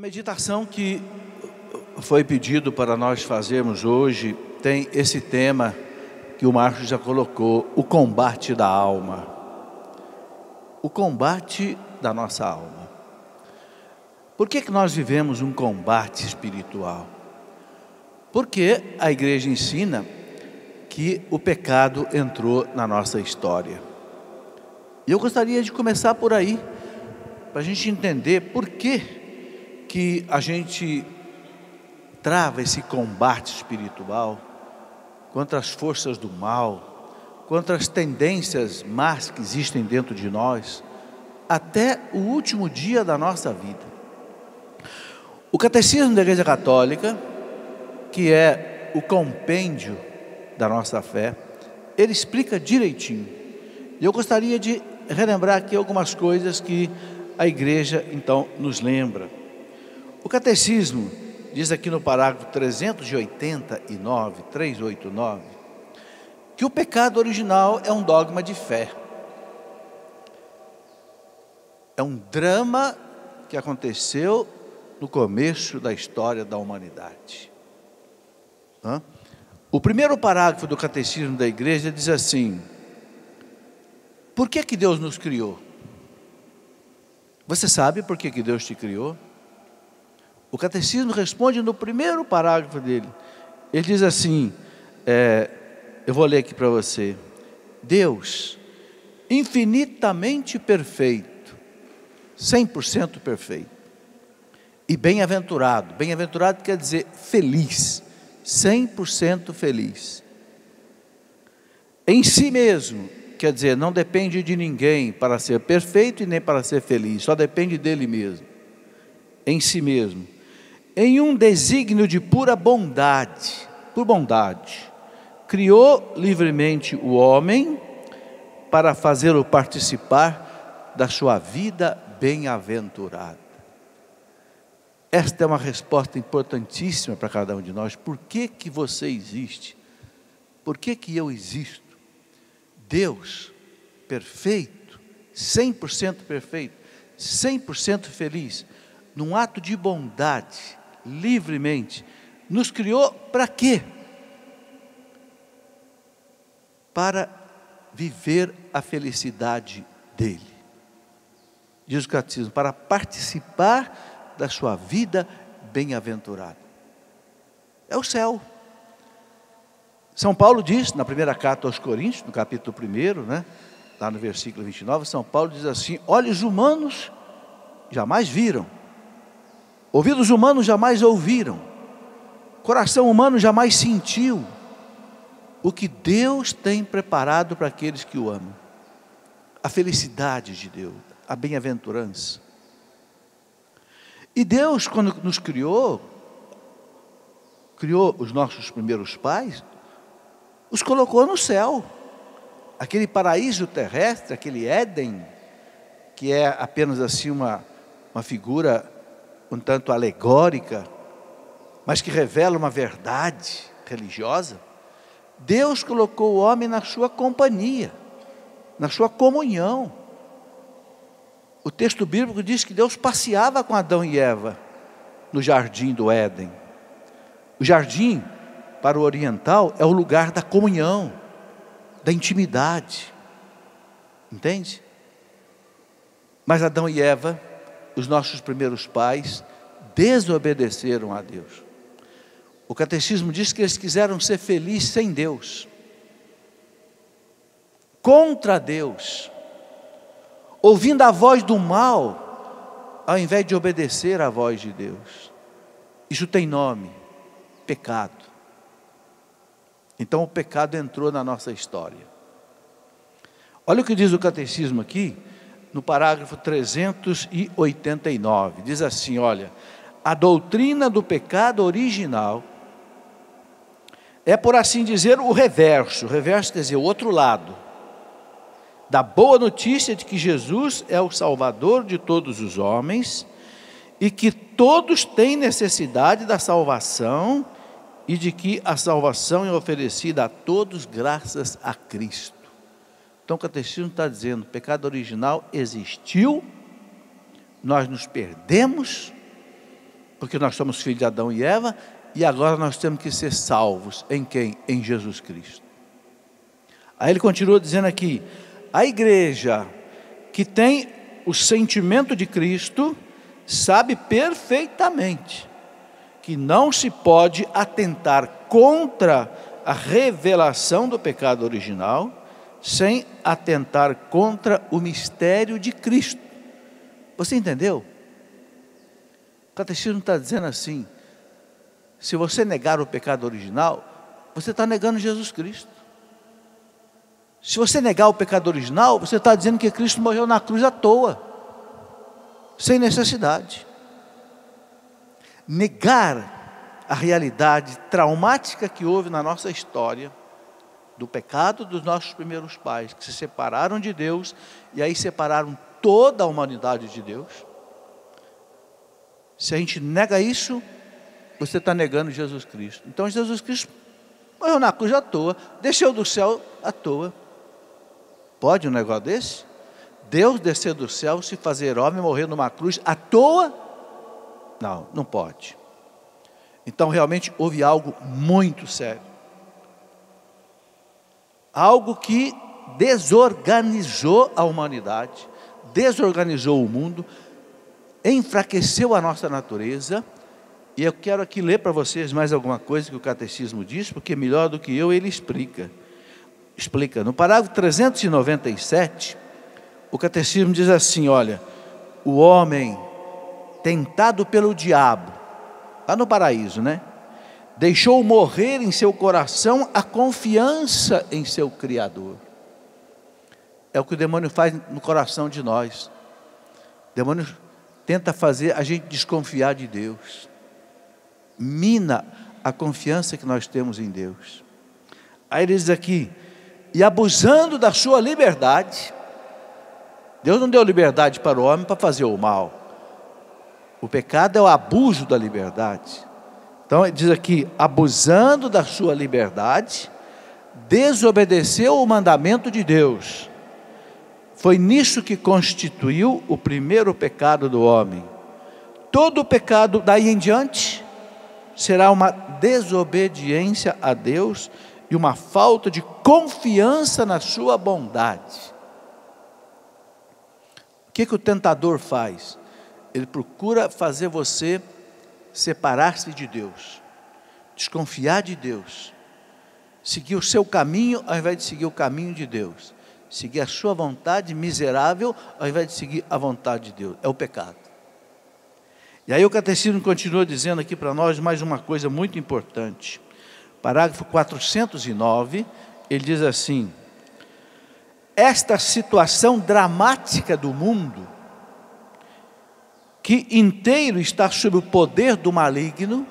meditação que foi pedido para nós fazermos hoje tem esse tema que o Márcio já colocou: o combate da alma. O combate da nossa alma. Por que nós vivemos um combate espiritual? Porque a igreja ensina que o pecado entrou na nossa história. E eu gostaria de começar por aí, para a gente entender por que a gente trava esse combate espiritual contra as forças do mal, contra as tendências más que existem dentro de nós, até o último dia da nossa vida. O Catecismo da Igreja Católica, que é o compêndio da nossa fé, ele explica direitinho. E eu gostaria de relembrar aqui algumas coisas que a igreja então nos lembra. O Catecismo diz aqui no parágrafo 389, que o pecado original é um dogma de fé. É um drama que aconteceu no começo da história da humanidade. O primeiro parágrafo do Catecismo da Igreja diz assim: por que Deus nos criou? Você sabe por que Deus te criou? O Catecismo responde no primeiro parágrafo dele. Ele diz assim, eu vou ler aqui para você: Deus, infinitamente perfeito, 100% perfeito, e bem-aventurado. Bem-aventurado quer dizer feliz, 100% feliz. Em si mesmo, quer dizer, não depende de ninguém para ser perfeito e nem para ser feliz, só depende dele mesmo. Em si mesmo, em um desígnio de pura bondade, por bondade, criou livremente o homem para fazê-lo participar da sua vida bem-aventurada. Esta é uma resposta importantíssima para cada um de nós. Por que você existe? Por que eu existo? Deus, perfeito, 100% perfeito, 100% feliz, num ato de bondade, livremente, nos criou para quê? Para viver a felicidade dele. Diz o Catecismo, para participar da sua vida bem-aventurada. É o céu. São Paulo diz, na primeira carta aos Coríntios, no capítulo 1, lá no versículo 29, São Paulo diz assim: olhos humanos jamais viram, ouvidos humanos jamais ouviram, coração humano jamais sentiu o que Deus tem preparado para aqueles que o amam. A felicidade de Deus, a bem-aventurança. E Deus, quando nos criou os nossos primeiros pais, os colocou no céu, aquele paraíso terrestre, aquele Éden, que é apenas assim uma figura um tanto alegórica, mas que revela uma verdade religiosa. Deus colocou o homem na sua companhia, na sua comunhão. O texto bíblico diz que Deus passeava com Adão e Eva no jardim do Éden. O jardim, para o oriental, é o lugar da comunhão, da intimidade. Entende? Mas Adão e Eva, os nossos primeiros pais, desobedeceram a Deus. O Catecismo diz que eles quiseram ser felizes sem Deus, contra Deus, ouvindo a voz do mal, ao invés de obedecer à voz de Deus. Isso tem nome: pecado. Então o pecado entrou na nossa história. Olha o que diz o Catecismo aqui, no parágrafo 389, diz assim, olha: a doutrina do pecado original é, por assim dizer, o reverso quer dizer o outro lado, da boa notícia de que Jesus é o Salvador de todos os homens, e que todos têm necessidade da salvação, e de que a salvação é oferecida a todos graças a Cristo. Então o Catecismo está dizendo: o pecado original existiu, nós nos perdemos, porque nós somos filhos de Adão e Eva, e agora nós temos que ser salvos. Em quem? Em Jesus Cristo. Aí ele continua dizendo aqui, a igreja que tem o sentimento de Cristo, sabe perfeitamente que não se pode atentar contra a revelação do pecado original, sem atentar contra o mistério de Cristo. Você entendeu? O catecismo está dizendo assim, se você negar o pecado original, você está negando Jesus Cristo. Se você negar o pecado original, você está dizendo que Cristo morreu na cruz à toa, sem necessidade. Negar a realidade traumática que houve na nossa história, do pecado dos nossos primeiros pais, que se separaram de Deus, e aí separaram toda a humanidade de Deus. Se a gente nega isso, você está negando Jesus Cristo. Então Jesus Cristo morreu na cruz à toa, desceu do céu à toa. Pode um negócio desse? Deus descer do céu, se fazer homem, morrer numa cruz à toa? Não, não pode. Então realmente houve algo muito sério. Algo que desorganizou a humanidade, desorganizou o mundo, enfraqueceu a nossa natureza. E eu quero aqui ler para vocês mais alguma coisa que o catecismo diz, porque melhor do que eu ele explica. No parágrafo 397, o catecismo diz assim, olha, o homem tentado pelo diabo, lá no paraíso, né? Deixou morrer em seu coração a confiança em seu Criador. É o que o demônio faz no coração de nós. O demônio tenta fazer a gente desconfiar de Deus. Mina a confiança que nós temos em Deus. Aí ele diz aqui, e abusando da sua liberdade, Deus não deu liberdade para o homem para fazer o mal. O pecado é o abuso da liberdade. Então ele diz aqui, abusando da sua liberdade, desobedeceu o mandamento de Deus. Foi nisso que constituiu o primeiro pecado do homem. Todo pecado daí em diante será uma desobediência a Deus e uma falta de confiança na sua bondade. O que o tentador faz? Ele procura fazer você separar-se de Deus, desconfiar de Deus, seguir o seu caminho ao invés de seguir o caminho de Deus, seguir a sua vontade miserável ao invés de seguir a vontade de Deus. É o pecado. E aí o catecismo continua dizendo aqui para nós mais uma coisa muito importante. Parágrafo 409, ele diz assim, esta situação dramática do mundo, que inteiro está sob o poder do maligno,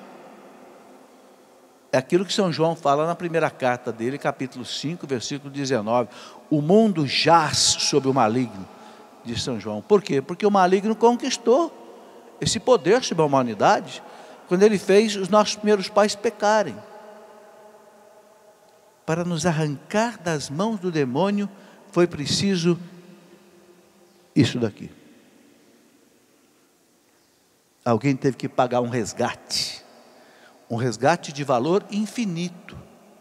é aquilo que São João fala na primeira carta dele, capítulo 5, versículo 19. O mundo jaz sob o maligno, diz São João. Por quê? Porque o maligno conquistou esse poder sobre a humanidade, quando ele fez os nossos primeiros pais pecarem. Para nos arrancar das mãos do demônio, foi preciso isso daqui. Alguém teve que pagar um resgate de valor infinito,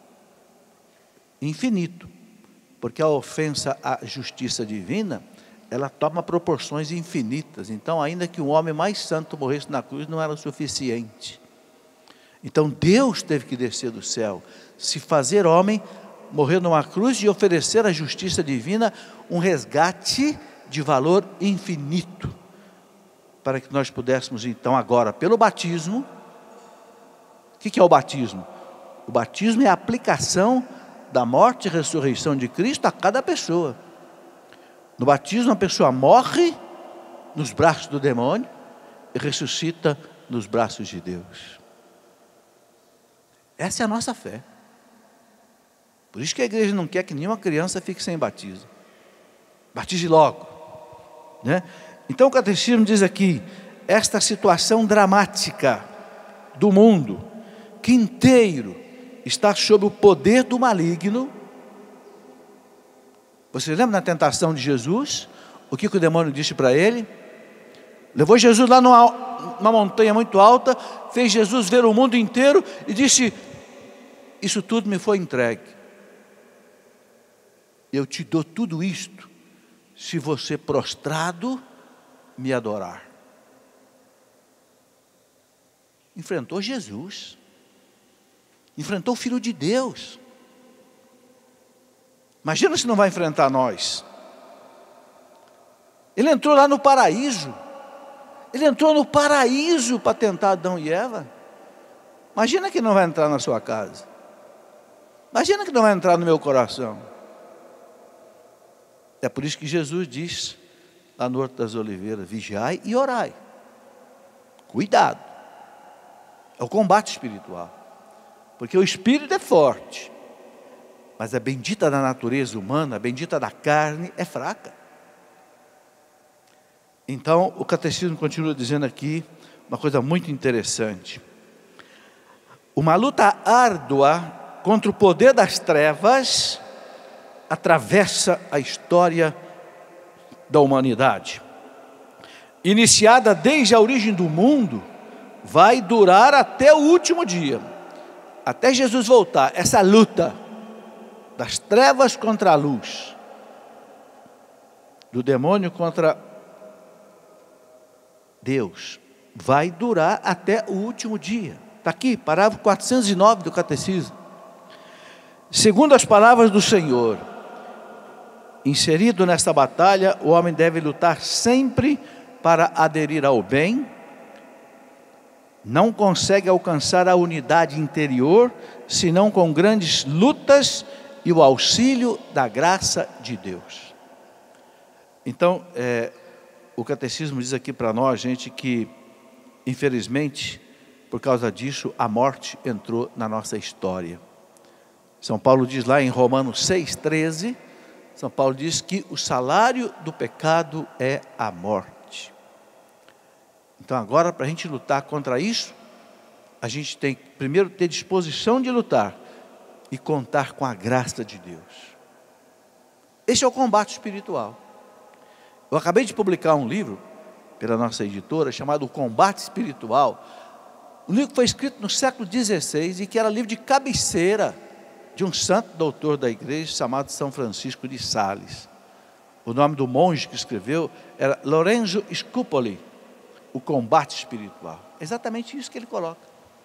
porque a ofensa à justiça divina, ela toma proporções infinitas. Então, ainda que um homem mais santo morresse na cruz, não era o suficiente. Então, Deus teve que descer do céu, se fazer homem, morrer numa cruz e oferecer à justiça divina um resgate de valor infinito, para que nós pudéssemos então agora, pelo batismo. O que é o batismo? O batismo é a aplicação da morte e ressurreição de Cristo a cada pessoa. No batismo a pessoa morre nos braços do demônio e ressuscita nos braços de Deus. Essa é a nossa fé. Por isso que a igreja não quer que nenhuma criança fique sem batismo. Batize logo, né? Então o catecismo diz aqui, esta situação dramática do mundo, que inteiro está sob o poder do maligno. Você lembra na tentação de Jesus? O que o demônio disse para ele? Levou Jesus lá numa montanha muito alta, fez Jesus ver o mundo inteiro e disse: isso tudo me foi entregue. Eu te dou tudo isto se você prostrado me adorar. Enfrentou Jesus, enfrentou o Filho de Deus. Imagina se não vai enfrentar nós. Ele entrou lá no paraíso. Ele entrou no paraíso para tentar Adão e Eva. Imagina que não vai entrar na sua casa. Imagina que não vai entrar no meu coração. É por isso que Jesus diz lá no Horto das Oliveiras: vigiai e orai. Cuidado. É o combate espiritual. Porque o espírito é forte, mas a bendita da natureza humana, a bendita da carne é fraca. Então, o catecismo continua dizendo aqui uma coisa muito interessante. Uma luta árdua contra o poder das trevas atravessa a história da humanidade. Iniciada desde a origem do mundo, vai durar até o último dia. Até Jesus voltar, essa luta das trevas contra a luz, do demônio contra Deus, vai durar até o último dia. Está aqui, parágrafo 409 do Catecismo. Segundo as palavras do Senhor, inserido nesta batalha, o homem deve lutar sempre para aderir ao bem. Não consegue alcançar a unidade interior, senão com grandes lutas e o auxílio da graça de Deus. Então, o catecismo diz aqui para nós, gente, que infelizmente, por causa disso, a morte entrou na nossa história. São Paulo diz lá em Romanos 6,13, São Paulo diz que o salário do pecado é a morte. Então agora, para a gente lutar contra isso, a gente tem que primeiro ter disposição de lutar e contar com a graça de Deus. Esse é o combate espiritual. Eu acabei de publicar um livro pela nossa editora chamado O Combate Espiritual. Um livro que foi escrito no século XVI e que era livro de cabeceira de um santo doutor da igreja chamado São Francisco de Sales. O nome do monge que escreveu era Lorenzo Scupoli, O Combate Espiritual. É exatamente isso que ele coloca.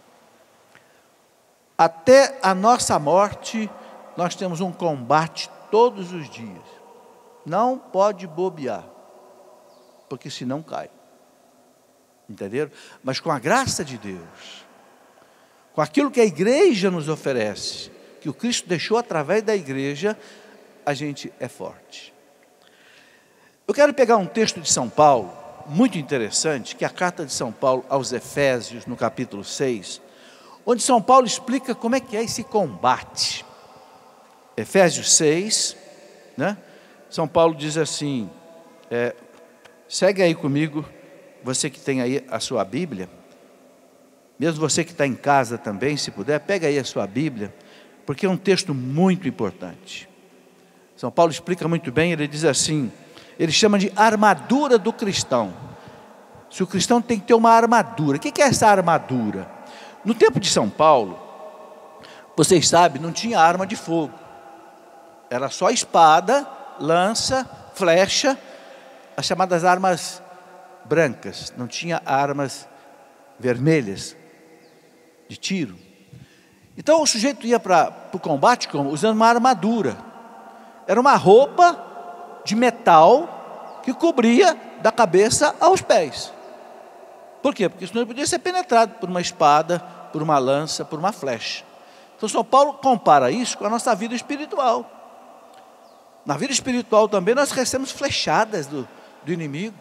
Até a nossa morte, nós temos um combate todos os dias. Não pode bobear, porque senão cai. Entenderam? Mas com a graça de Deus, com aquilo que a igreja nos oferece, que o Cristo deixou através da igreja, a gente é forte. Eu quero pegar um texto de São Paulo, muito interessante, que é a carta de São Paulo aos Efésios, no capítulo 6, onde São Paulo explica como é que é esse combate. Efésios 6, né? São Paulo diz assim, segue aí comigo, você que tem aí a sua Bíblia, mesmo você que está em casa também, se puder, pega aí a sua Bíblia, porque é um texto muito importante. São Paulo explica muito bem, ele diz assim, ele chama de armadura do cristão. Se o cristão tem que ter uma armadura, o que é essa armadura? No tempo de São Paulo, vocês sabem, não tinha arma de fogo, era só espada, lança, flecha, as chamadas armas brancas, não tinha armas vermelhas de tiro. Então o sujeito ia para o combate usando uma armadura, era uma roupa de metal que cobria da cabeça aos pés. Por quê? Porque senão ele podia ser penetrado por uma espada, por uma lança, por uma flecha. Então São Paulo compara isso com a nossa vida espiritual. Na vida espiritual também nós recebemos flechadas do inimigo,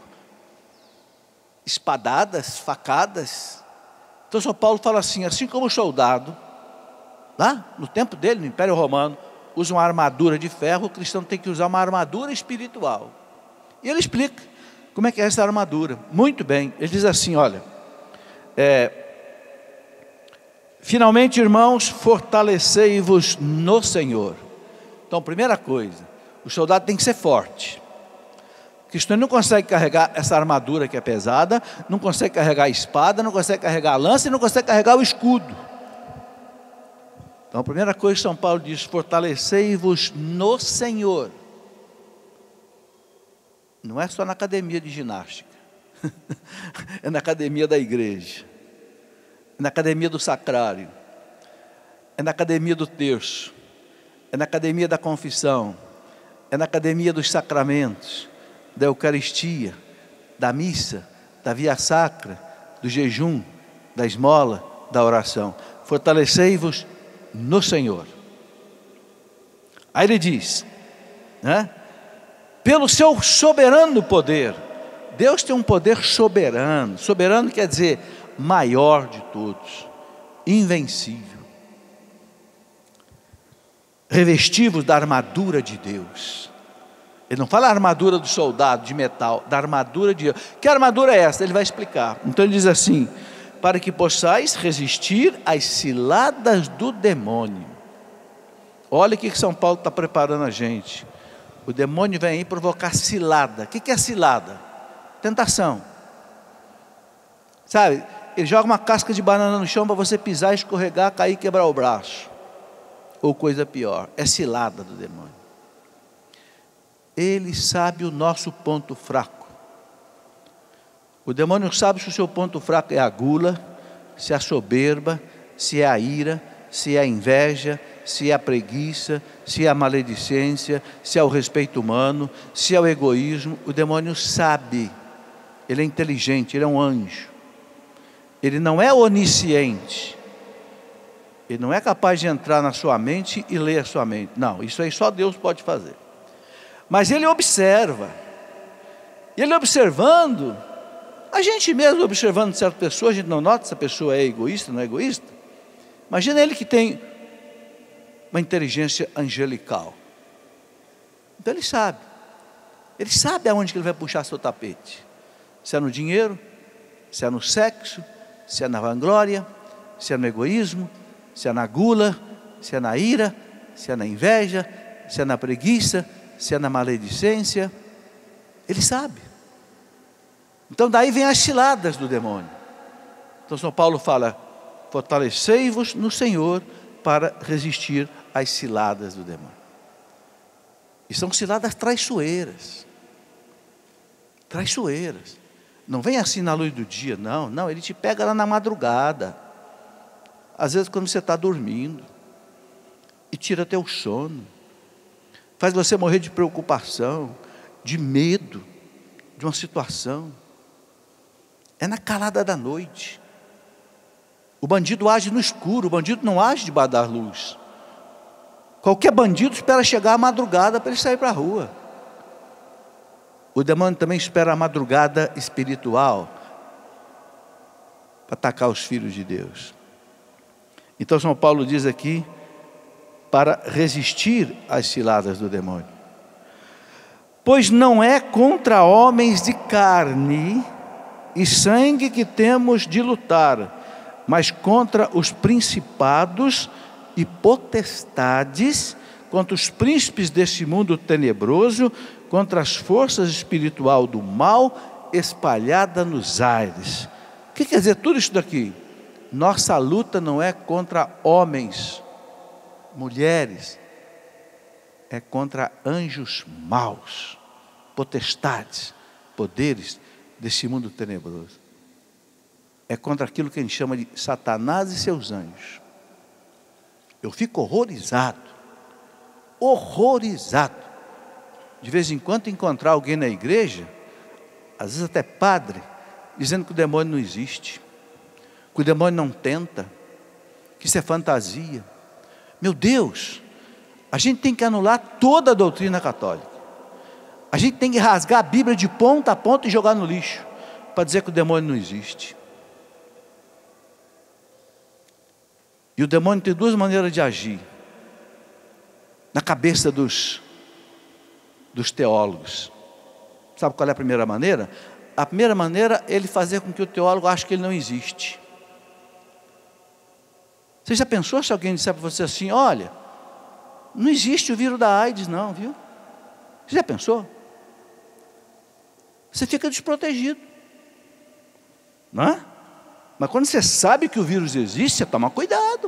espadadas, facadas. Então São Paulo fala assim como o soldado, lá no tempo dele, no Império Romano, usa uma armadura de ferro, o cristão tem que usar uma armadura espiritual. E ele explica como é que é essa armadura. Muito bem, ele diz assim, olha, finalmente, irmãos, fortalecei-vos no Senhor. Então, primeira coisa, o soldado tem que ser forte. Porque senão ele não consegue carregar essa armadura que é pesada, não consegue carregar a espada, não consegue carregar a lança e não consegue carregar o escudo. Então a primeira coisa que São Paulo diz: fortalecei-vos no Senhor. Não é só na academia de ginástica, é na academia da igreja, é na academia do sacrário, é na academia do terço, é na academia da confissão, é na academia dos sacramentos, da Eucaristia, da missa, da via sacra, do jejum, da esmola, da oração. Fortalecei-vos no Senhor. Aí ele diz, né? Pelo seu soberano poder. Deus tem um poder soberano. Soberano quer dizer maior de todos, invencível. Revestivos da armadura de Deus. Ele não fala a armadura do soldado de metal, da armadura de Deus. Que armadura é essa? Ele vai explicar. Então ele diz assim: para que possais resistir às ciladas do demônio. Olha o que São Paulo está preparando a gente. O demônio vem aí provocar cilada. O que é cilada? Tentação. Sabe, ele joga uma casca de banana no chão para você pisar, escorregar, cair e quebrar o braço. Ou coisa pior, é cilada do demônio. Ele sabe o nosso ponto fraco. O demônio sabe se o seu ponto fraco é a gula, se é a soberba, se é a ira, se é a inveja, se é a preguiça, se é a maledicência, se é o respeito humano, se é o egoísmo. O demônio sabe. Ele é inteligente, ele é um anjo. Ele não é onisciente. Ele não é capaz de entrar na sua mente e ler a sua mente. Não, isso aí só Deus pode fazer. Mas ele observa. E ele observando, a gente mesmo observando certa pessoa, a gente não nota se a pessoa é egoísta, não é egoísta. Imagina ele que tem uma inteligência angelical. Então ele sabe. Ele sabe aonde que ele vai puxar seu tapete. Se é no dinheiro, se é no sexo, se é na vanglória, se é no egoísmo, se é na gula, se é na ira, se é na inveja, se é na preguiça, se é na maledicência. Ele sabe. Então daí vem as ciladas do demônio. Então São Paulo fala: fortalecei-vos no Senhor para resistir às ciladas do demônio. E são ciladas traiçoeiras. Traiçoeiras. Não vem assim na luz do dia, não. Não, ele te pega lá na madrugada. Às vezes quando você está dormindo. E tira teu sono. Faz você morrer de preocupação, de medo, de uma situação. É na calada da noite. O bandido age no escuro, o bandido não age debaixo da luz. Qualquer bandido espera chegar à madrugada para ele sair para a rua. O demônio também espera a madrugada espiritual para atacar os filhos de Deus. Então São Paulo diz aqui: para resistir às ciladas do demônio. Pois não é contra homens de carne e sangue que temos de lutar, mas contra os principados e potestades, contra os príncipes deste mundo tenebroso, contra as forças espirituais do mal espalhadas nos ares. O que quer dizer tudo isso daqui? Nossa luta não é contra homens, mulheres, é contra anjos maus, potestades, poderes desse mundo tenebroso. É contra aquilo que a gente chama de Satanás e seus anjos. Eu fico horrorizado, de vez em quando encontrar alguém na igreja, às vezes até padre, dizendo que o demônio não existe, que o demônio não tenta, que isso é fantasia. Meu Deus, a gente tem que anular toda a doutrina católica. A gente tem que rasgar a Bíblia de ponta a ponta e jogar no lixo, para dizer que o demônio não existe. E o demônio tem duas maneiras de agir na cabeça dos teólogos. Sabe qual é a primeira maneira? A primeira maneira é ele fazer com que o teólogo ache que ele não existe. Você já pensou se alguém disser para você assim: olha, não existe o vírus da AIDS não, viu? Você já pensou? você fica desprotegido, não é? Mas quando você sabe que o vírus existe, você toma cuidado.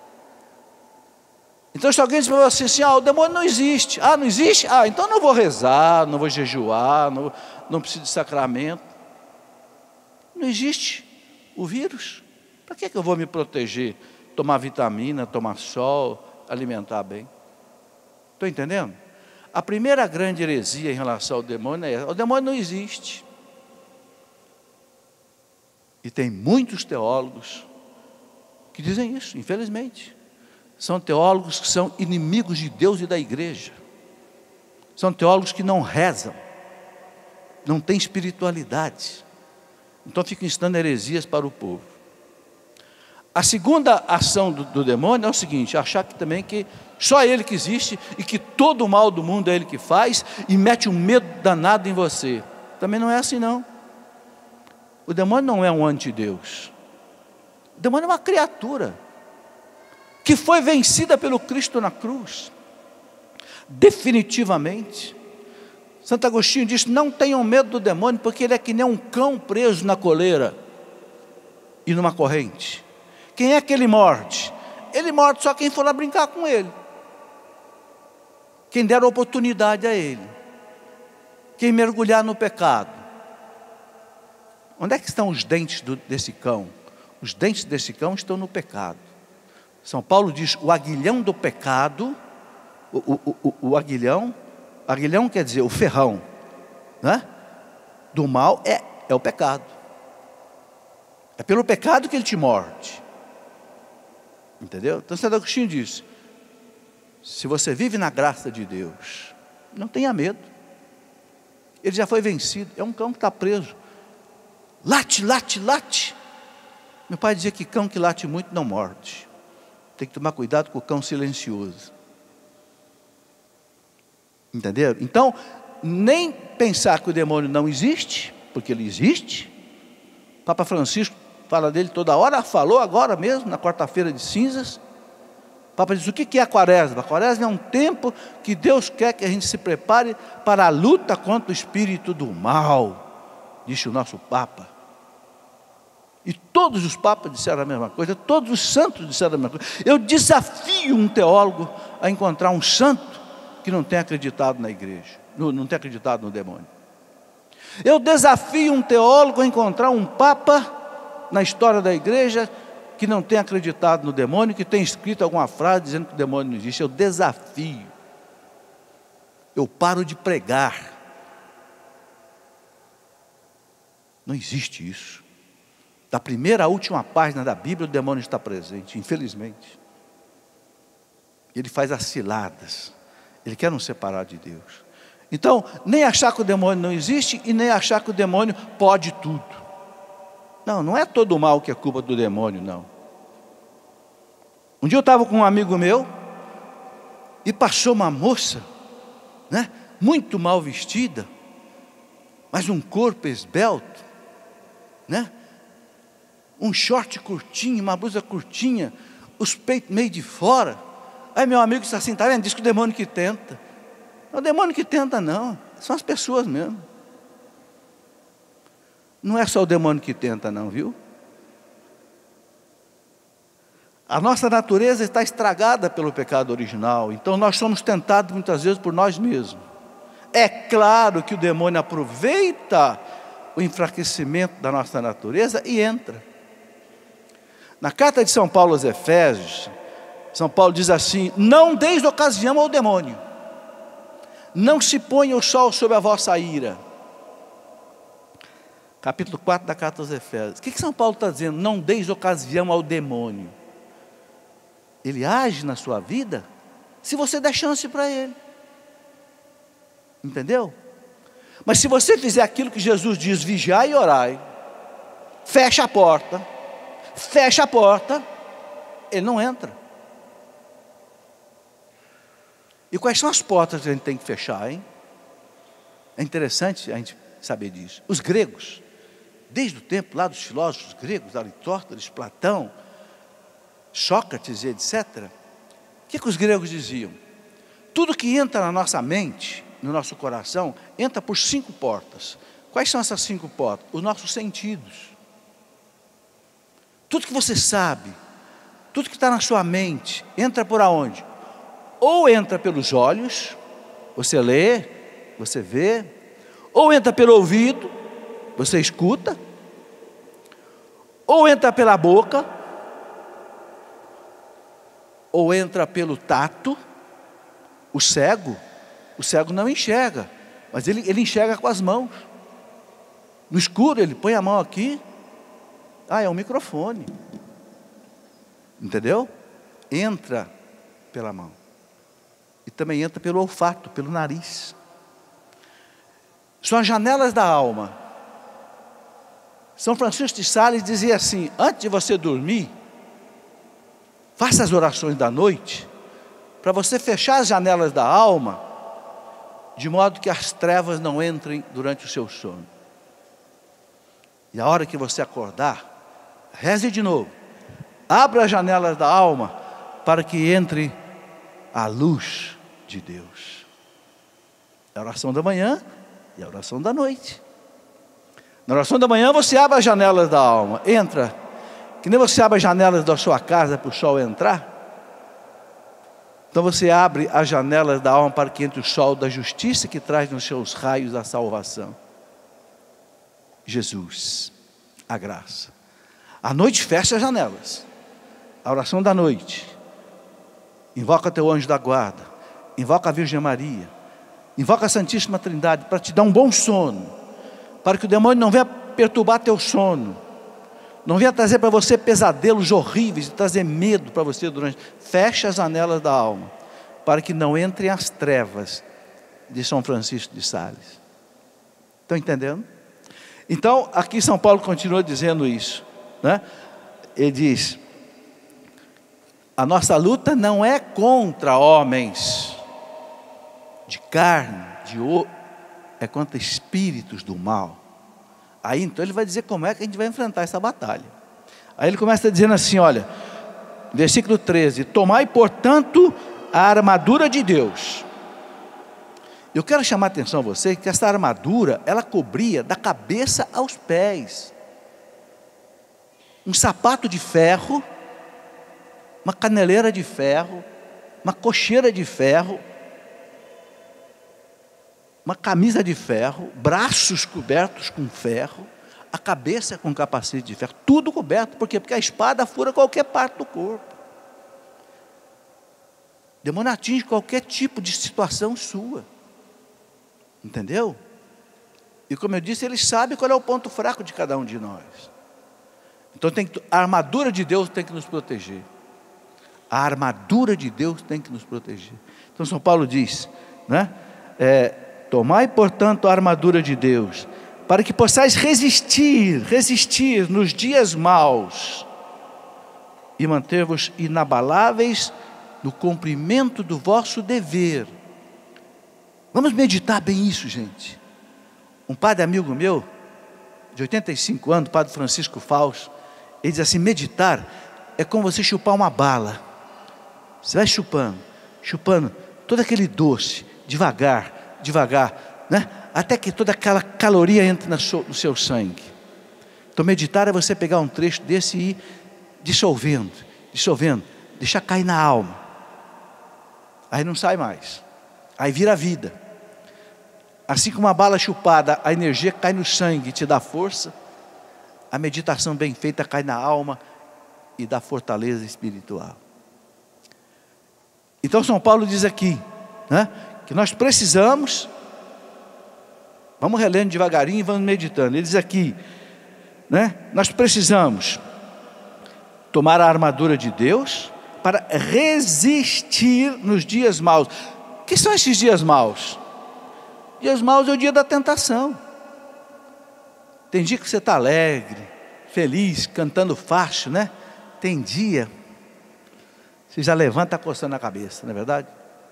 Então se alguém diz para você assim, o demônio não existe. Não existe? Então não vou rezar, não vou jejuar, não preciso de sacramento. Não existe o vírus. Para que eu vou me proteger? Tomar vitamina, tomar sol, alimentar bem. Estou entendendo? A primeira grande heresia em relação ao demônio é essa: o demônio não existe. E tem muitos teólogos que dizem isso, infelizmente. São teólogos que são inimigos de Deus e da igreja. São teólogos que não rezam, não têm espiritualidade. Então ficam ensinando heresias para o povo. A segunda ação do demônio é o seguinte: achar que só ele que existe e que todo o mal do mundo é ele que faz, e mete um medo danado em você. Também não é assim não. O demônio não é um antideus. O demônio é uma criatura que foi vencida pelo Cristo na cruz, definitivamente. Santo Agostinho diz: não tenham medo do demônio, porque ele é que nem um cão preso na coleira e numa corrente. Quem é que ele morde? Ele morde só quem for lá brincar com ele, quem der oportunidade a ele, quem mergulhar no pecado. Onde é que estão os dentes desse cão? Os dentes desse cão estão no pecado. São Paulo diz: o aguilhão do pecado, o aguilhão quer dizer o ferrão, né? Do mal é o pecado. É pelo pecado que ele te morde. Entendeu? Então Santo Agostinho diz: se você vive na graça de Deus, não tenha medo. Ele já foi vencido. É um cão que está preso. Late, late, late. Meu pai dizia que cão que late muito não morde. Tem que tomar cuidado com o cão silencioso. Entenderam? Então, nem pensar que o demônio não existe, porque ele existe. Papa Francisco fala dele toda hora, falou agora mesmo, na quarta-feira de cinzas. O Papa diz: o que é a quaresma? A quaresma é um tempo que Deus quer que a gente se prepare para a luta contra o espírito do mal, disse o nosso Papa. E todos os papas disseram a mesma coisa, todos os santos disseram a mesma coisa. Eu desafio um teólogo a encontrar um santo que não tenha acreditado na igreja, não tenha acreditado no demônio. Eu desafio um teólogo a encontrar um papa na história da igreja que não tenha acreditado no demônio, que tenha escrito alguma frase dizendo que o demônio não existe. Eu desafio. Eu paro de pregar. Não existe isso. Da primeira à última página da Bíblia, o demônio está presente, infelizmente. Ele faz as ciladas. Ele quer nos separar de Deus. Então, nem achar que o demônio não existe e nem achar que o demônio pode tudo. Não é todo o mal que é culpa do demônio, não. Um dia eu estava com um amigo meu e passou uma moça, né, muito mal vestida, mas um corpo esbelto, né? Um short curtinho, uma blusa curtinha, os peitos meio de fora. Aí meu amigo disse assim: está vendo? Diz que o demônio que tenta. Não é o demônio que tenta não, são as pessoas mesmo. Não é só o demônio que tenta não, viu? A nossa natureza está estragada pelo pecado original. Então nós somos tentados muitas vezes por nós mesmos. É claro que o demônio aproveita o enfraquecimento da nossa natureza e entra. Na carta de São Paulo aos Efésios, São Paulo diz assim: não deis ocasião ao demônio, não se ponha o sol sobre a vossa ira. Capítulo 4 da carta aos Efésios. O que São Paulo está dizendo? Não deis ocasião ao demônio. Ele age na sua vida se você der chance para ele. Entendeu? Mas se você fizer aquilo que Jesus diz: vigiai e orai, fecha a porta, ele não entra. E quais são as portas que a gente tem que fechar, hein? É interessante a gente saber disso. Os gregos, desde o tempo lá dos filósofos gregos, Aristóteles, Platão, Sócrates e etc., o que os gregos diziam? Tudo que entra na nossa mente, no nosso coração, entra por 5 portas. Quais são essas 5 portas? Os nossos sentidos. Tudo que você sabe, tudo que está na sua mente, entra por aonde? Ou entra pelos olhos, você lê, você vê, ou entra pelo ouvido, você escuta, ou entra pela boca, ou entra pelo tato. O cego não enxerga, mas ele enxerga com as mãos. No escuro ele põe a mão aqui, é um microfone, entendeu? Entra pela mão, e também entra pelo olfato, pelo nariz. São as janelas da alma. São Francisco de Sales dizia assim: antes de você dormir, faça as orações da noite, para você fechar as janelas da alma, de modo que as trevas não entrem durante o seu sono. E a hora que você acordar, reze de novo, abra as janelas da alma, para que entre a luz de Deus. É a oração da manhã e a oração da noite. Na oração da manhã você abre as janelas da alma, entra, que nem você abre as janelas da sua casa para o sol entrar. Então você abre as janelas da alma para que entre o sol da justiça, que traz nos seus raios a salvação. Jesus, a graça. À noite fecha as janelas. A oração da noite. Invoca teu anjo da guarda, invoca a Virgem Maria, invoca a Santíssima Trindade para te dar um bom sono, para que o demônio não venha perturbar teu sono, não venha trazer para você pesadelos horríveis, trazer medo para você durante. Fecha as janelas da alma, para que não entrem as trevas de São Francisco de Sales. Estão entendendo? Então, aqui São Paulo continua dizendo isso, né? Ele diz: a nossa luta não é contra homens de carne, é contra espíritos do mal. Aí então ele vai dizer como é que a gente vai enfrentar essa batalha. Aí ele começa dizendo assim, olha, versículo 13: tomai portanto a armadura de Deus. Eu quero chamar a atenção a você que essa armadura, ela cobria da cabeça aos pés. Um sapato de ferro, uma caneleira de ferro, uma cocheira de ferro, uma camisa de ferro, braços cobertos com ferro, a cabeça com capacete de ferro, tudo coberto. Por quê? Porque a espada fura qualquer parte do corpo. O demônio atinge qualquer tipo de situação sua. Entendeu? E como eu disse, ele sabe qual é o ponto fraco de cada um de nós. Então a armadura de Deus tem que nos proteger. A armadura de Deus tem que nos proteger. Então São Paulo diz, né? Tomai portanto a armadura de Deus, para que possais resistir nos dias maus, e manter-vos inabaláveis no cumprimento do vosso dever. Vamos meditar bem isso, gente. Um padre amigo meu, de 85 anos, o padre Francisco Fausto, ele diz assim: meditar é como você chupar uma bala. Você vai chupando todo aquele doce, devagar, né? Até que toda aquela caloria entre no seu sangue. Então meditar é você pegar um trecho desse e ir dissolvendo, deixar cair na alma. Aí não sai mais, aí vira vida. Assim como uma bala chupada, a energia cai no sangue e te dá força, a meditação bem feita cai na alma e dá fortaleza espiritual. Então São Paulo diz aqui, né, que nós precisamos, vamos relendo devagarinho e vamos meditando. Ele diz aqui, né, nós precisamos tomar a armadura de Deus para resistir nos dias maus. O que são esses dias maus? Dias maus é o dia da tentação. Tem dia que você está alegre, feliz, cantando facho, né? Tem dia, você já levanta coçando a cabeça, não é verdade?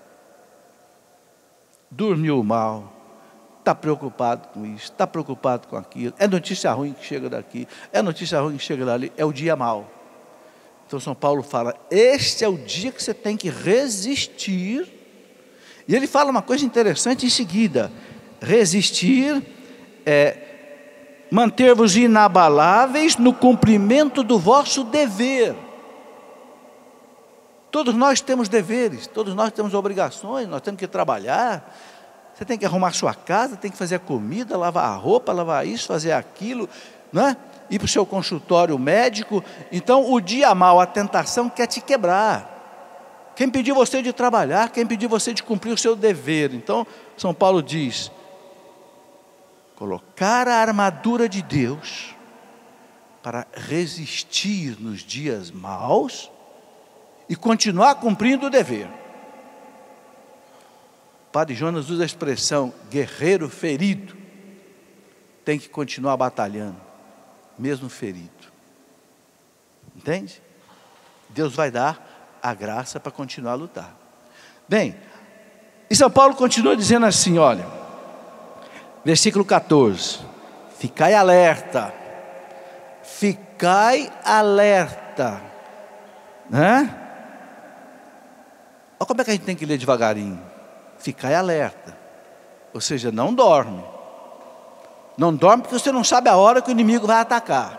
Dormiu mal, está preocupado com isso, está preocupado com aquilo. É notícia ruim que chega daqui, é notícia ruim que chega dali, é o dia mau. Então São Paulo fala, este é o dia que você tem que resistir. E ele fala uma coisa interessante em seguida: resistir manter-vos inabaláveis no cumprimento do vosso dever. Todos nós temos deveres, todos nós temos obrigações, nós temos que trabalhar. Você tem que arrumar sua casa, tem que fazer a comida, lavar a roupa, lavar isso, fazer aquilo, não é? Ir para o seu consultório médico. Então o dia mau, a tentação quer te quebrar. Quem pediu você de trabalhar, quem pediu você de cumprir o seu dever? Então São Paulo diz: colocar a armadura de Deus para resistir nos dias maus e continuar cumprindo o dever. O Padre Jonas usa a expressão guerreiro ferido, tem que continuar batalhando, mesmo ferido. Entende? Deus vai dar a graça para continuar a lutar. Bem, e São Paulo continua dizendo assim, olha, versículo 14: ficai alerta, né? Olha como é que a gente tem que ler devagarinho. Ficai alerta, ou seja, não dorme. Não dorme porque você não sabe a hora que o inimigo vai atacar.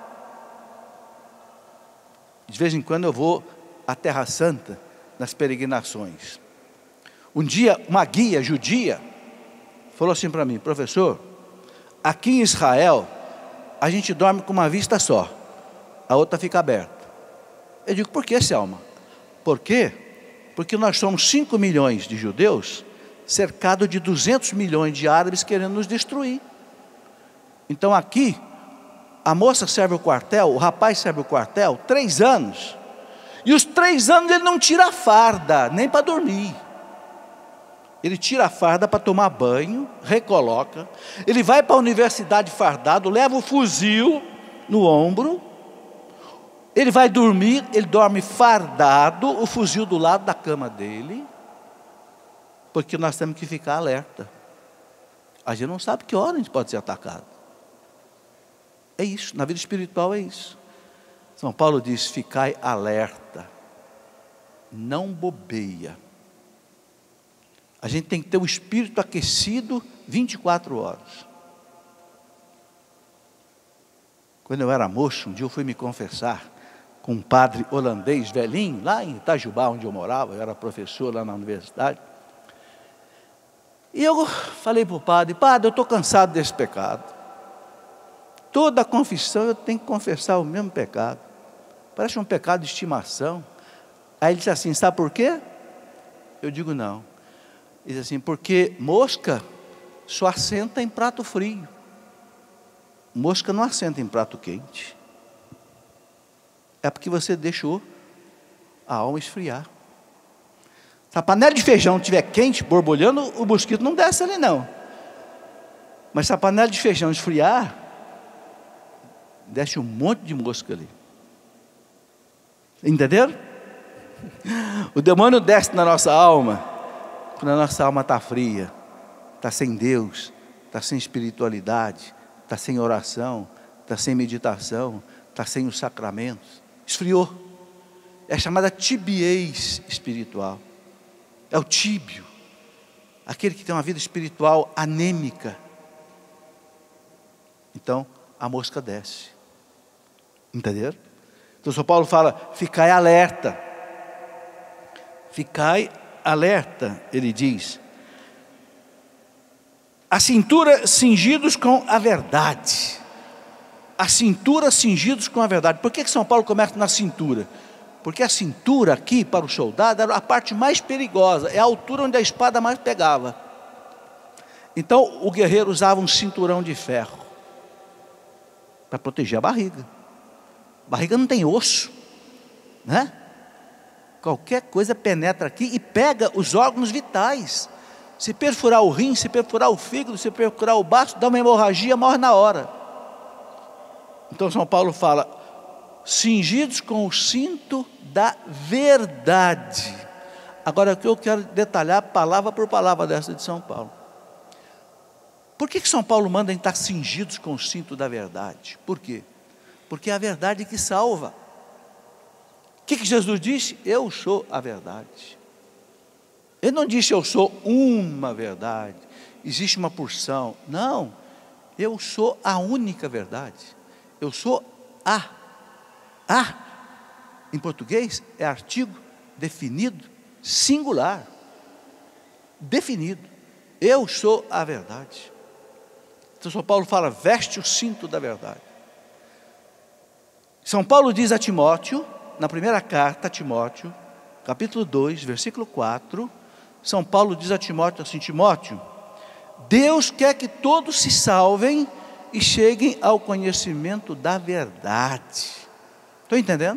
De vez em quando eu vou à Terra Santa, nas peregrinações. Um dia, uma guia judia falou assim para mim: professor, aqui em Israel, a gente dorme com uma vista só, a outra fica aberta. Eu digo: por que, Selma? Por quê? Porque nós somos 5 milhões de judeus, cercados de 200 milhões de árabes querendo nos destruir. Então aqui, a moça serve o quartel, o rapaz serve o quartel, 3 anos. E os 3 anos ele não tira a farda, nem para dormir. Ele tira a farda para tomar banho, recoloca. Ele vai para a universidade fardado, leva o fuzil no ombro. Ele vai dormir, ele dorme fardado, o fuzil do lado da cama dele. Porque nós temos que ficar alerta. A gente não sabe que hora a gente pode ser atacado. É isso, na vida espiritual é isso. São Paulo diz: ficai alerta, não bobeia. A gente tem que ter o espírito aquecido 24 horas. Quando eu era moço, um dia eu fui me confessar com um padre holandês velhinho, lá em Itajubá, onde eu morava, eu era professor lá na universidade. E eu falei para o padre: padre, eu estou cansado desse pecado. Toda confissão eu tenho que confessar o mesmo pecado. Parece um pecado de estimação. Aí ele disse assim: sabe por quê? Eu digo: não. Ele disse assim: porque mosca só assenta em prato frio. Mosca não assenta em prato quente. É porque você deixou a alma esfriar. Se a panela de feijão estiver quente, borbulhando, o mosquito não desce ali não. Mas se a panela de feijão esfriar, desce um monte de mosca ali. Entenderam? O demônio desce na nossa alma quando a nossa alma está fria, está sem Deus, está sem espiritualidade, está sem oração, está sem meditação, está sem os sacramentos. Esfriou. É chamada tibiez espiritual. É o tíbio, aquele que tem uma vida espiritual anêmica. Então a mosca desce. Entenderam? Então São Paulo fala: ficai alerta. Ficai alerta, ele diz. A cintura cingidos com a verdade. A cintura cingidos com a verdade. Por que São Paulo começa na cintura? Porque a cintura aqui para o soldado era a parte mais perigosa, é a altura onde a espada mais pegava. Então o guerreiro usava um cinturão de ferro para proteger a barriga. A barriga não tem osso, né? Qualquer coisa penetra aqui e pega os órgãos vitais. Se perfurar o rim, se perfurar o fígado, se perfurar o baço, dá uma hemorragia, morre na hora. Então São Paulo fala: cingidos com o cinto da verdade. Agora o que eu quero detalhar palavra por palavra dessa de São Paulo. Por que São Paulo manda em estar cingidos com o cinto da verdade? Por quê? Porque é a verdade que salva. O que Jesus disse? Eu sou a verdade. Ele não disse eu sou uma verdade, existe uma porção. Não, Eu sou a única verdade. Eu sou a. A, em português, é artigo definido, singular. Definido. Eu sou a verdade. Então São Paulo fala, veste o cinto da verdade. São Paulo diz a Timóteo, na primeira carta a Timóteo, capítulo 2, versículo 4, São Paulo diz a Timóteo assim, Timóteo, Deus quer que todos se salvem e cheguem ao conhecimento da verdade. Estão entendendo?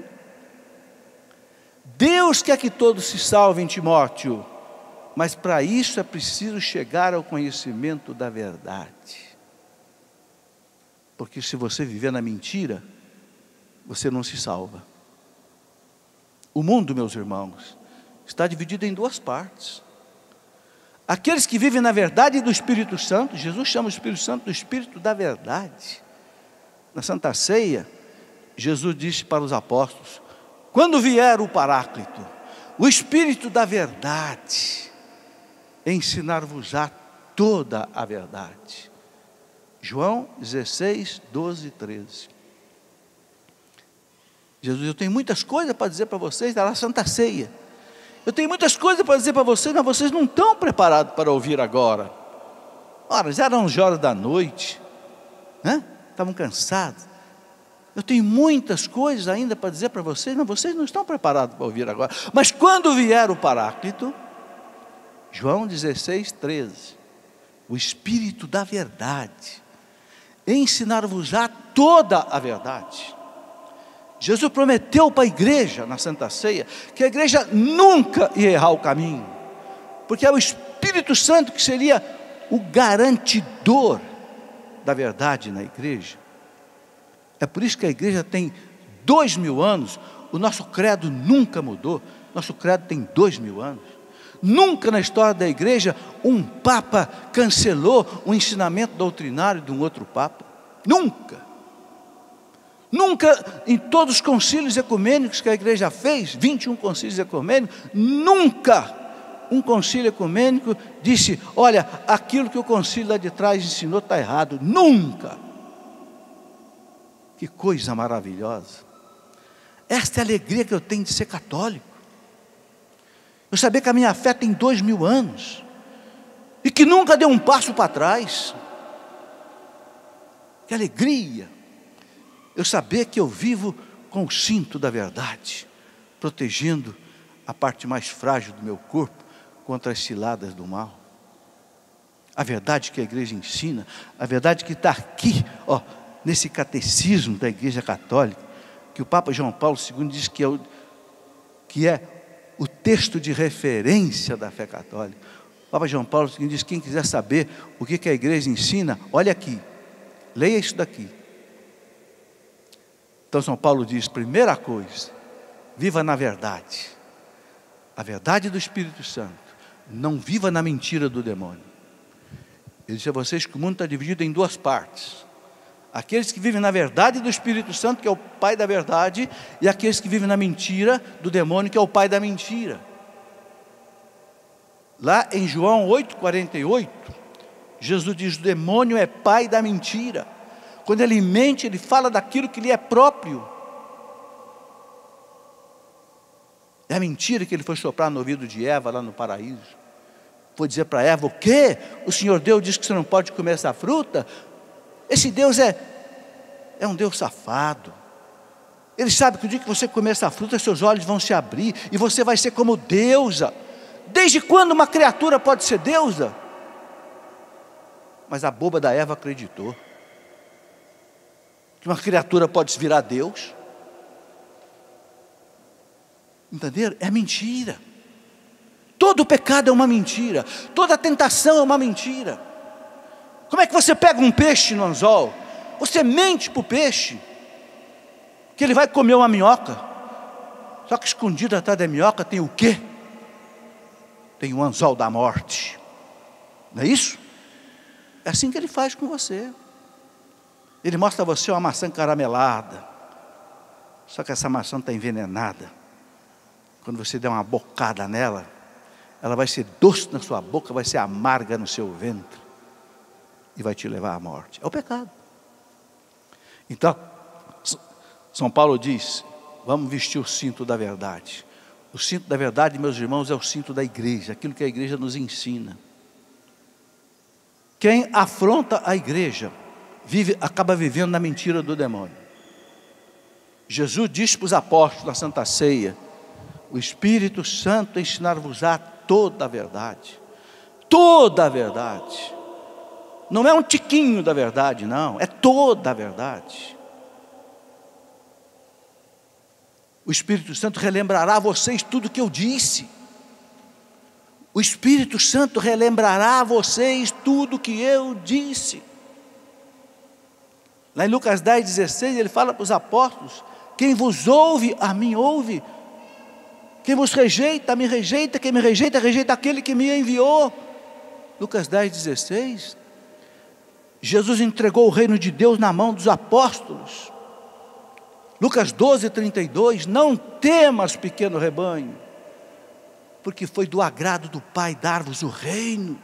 Deus quer que todos se salvem, Timóteo, mas para isso é preciso chegar ao conhecimento da verdade. Porque se você viver na mentira, você não se salva. O mundo, meus irmãos, está dividido em duas partes. Aqueles que vivem na verdade do Espírito Santo, Jesus chama o Espírito Santo do Espírito da verdade. Na Santa Ceia, Jesus disse para os apóstolos, quando vier o Paráclito, o Espírito da verdade, ensinar-vos-á toda a verdade. João 16, 12 e 13. Jesus, eu tenho muitas coisas para dizer para vocês, da Santa Ceia. Eu tenho muitas coisas para dizer para vocês, mas vocês não estão preparados para ouvir agora. Ora, já eram 11 horas da noite, né? Estavam cansados. Eu tenho muitas coisas ainda para dizer para vocês, mas vocês não estão preparados para ouvir agora. Mas quando vier o Paráclito, João 16, 13, o Espírito da verdade, ensinar-vos-á toda a verdade. Jesus prometeu para a igreja, na Santa Ceia, que a igreja nunca ia errar o caminho, porque é o Espírito Santo que seria o garantidor da verdade na igreja. É por isso que a igreja tem 2000 anos, o nosso credo nunca mudou, nosso credo tem 2000 anos. Nunca na história da igreja um papa cancelou o ensinamento doutrinário de um outro papa. Nunca. Nunca, em todos os concílios ecumênicos que a igreja fez, 21 concílios ecumênicos, nunca um concílio ecumênico disse, olha, aquilo que o concílio lá de trás ensinou está errado. Nunca. Que coisa maravilhosa. Esta é a alegria que eu tenho de ser católico. Eu saber que a minha fé tem 2000 anos, e que nunca deu um passo para trás. Que alegria. Eu saber que eu vivo com o cinto da verdade, protegendo a parte mais frágil do meu corpo contra as ciladas do mal. A verdade que a igreja ensina, a verdade que está aqui, ó, nesse catecismo da igreja católica, que o Papa João Paulo II diz que é o texto de referência da fé católica. O Papa João Paulo II diz, quem quiser saber o que a igreja ensina, olha aqui, leia isso daqui. Então São Paulo diz, primeira coisa, viva na verdade, a verdade do Espírito Santo, não viva na mentira do demônio. Eu disse a vocês que o mundo está dividido em duas partes, aqueles que vivem na verdade do Espírito Santo, que é o pai da verdade, e aqueles que vivem na mentira do demônio, que é o pai da mentira. Lá em João 8,48, Jesus diz, o demônio é pai da mentira. Quando ele mente, ele fala daquilo que lhe é próprio. É a mentira que ele foi soprar no ouvido de Eva lá no paraíso. Foi dizer para Eva, o quê? O Senhor Deus diz que você não pode comer essa fruta? Esse Deus é um Deus safado. Ele sabe que o dia que você comer essa fruta, seus olhos vão se abrir, e você vai ser como deusa. Desde quando uma criatura pode ser deusa? Mas a boba da Eva acreditou que uma criatura pode se virar Deus. Entenderam? É mentira. Todo pecado é uma mentira, toda tentação é uma mentira. Como é que você pega um peixe no anzol? Você mente para o peixe que ele vai comer uma minhoca. Só que escondido atrás da minhoca tem o quê? Tem o anzol da morte. Não é isso? É assim que ele faz com você. Ele mostra a você uma maçã caramelada, só que essa maçã está envenenada. Quando você der uma bocada nela, ela vai ser doce na sua boca, vai ser amarga no seu ventre. e vai te levar à morte. É o pecado. Então, São Paulo diz, vamos vestir o cinto da verdade. O cinto da verdade, meus irmãos, é o cinto da igreja, aquilo que a igreja nos ensina. Quem afronta a igreja, acaba vivendo na mentira do demônio. Jesus disse para os apóstolos na Santa Ceia, o Espírito Santo ensinar-vos-á toda a verdade. Toda a verdade. Não é um tiquinho da verdade, não. É toda a verdade. O Espírito Santo relembrará a vocês tudo o que eu disse. O Espírito Santo relembrará a vocês tudo o que eu disse. Lá em Lucas 10:16, ele fala para os apóstolos, quem vos ouve, a mim ouve. Quem vos rejeita, a mim rejeita. Quem me rejeita, rejeita aquele que me enviou. Lucas 10:16. Jesus entregou o reino de Deus na mão dos apóstolos. Lucas 12:32, não temas, pequeno rebanho, porque foi do agrado do Pai dar-vos o reino.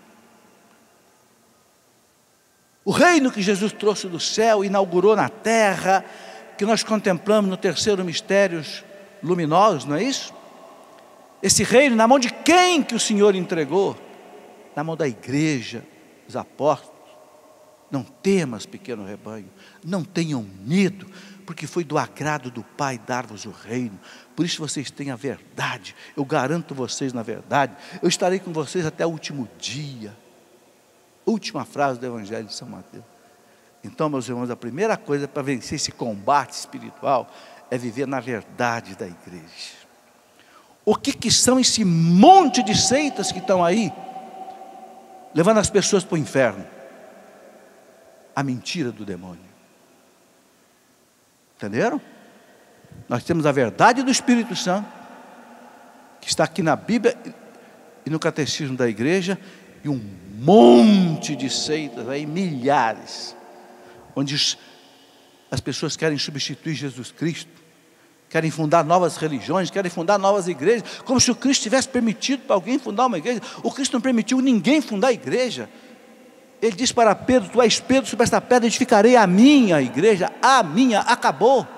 O reino que Jesus trouxe do céu, inaugurou na terra, que nós contemplamos no terceiro mistérios luminosos, não é isso? Esse reino, na mão de quem que o Senhor entregou? Na mão da igreja, dos apóstolos. Não temas, pequeno rebanho, não tenham medo, porque foi do agrado do Pai dar-vos o reino. Por isso vocês têm a verdade. Eu garanto vocês na verdade. Eu estarei com vocês até o último dia. Última frase do Evangelho de São Mateus. Então, meus irmãos, a primeira coisa para vencer esse combate espiritual é viver na verdade da igreja. O que são esse monte de seitas que estão aí, levando as pessoas para o inferno? A mentira do demônio. Entenderam? Nós temos a verdade do Espírito Santo, que está aqui na Bíblia e no catecismo da igreja, e um monte de seitas aí, milhares, onde as pessoas querem substituir Jesus Cristo, querem fundar novas religiões, querem fundar novas igrejas, como se o Cristo tivesse permitido para alguém fundar uma igreja. O Cristo não permitiu ninguém fundar a igreja. Ele disse para Pedro, tu és Pedro, sobre esta pedra edificarei a minha igreja, a minha, acabou.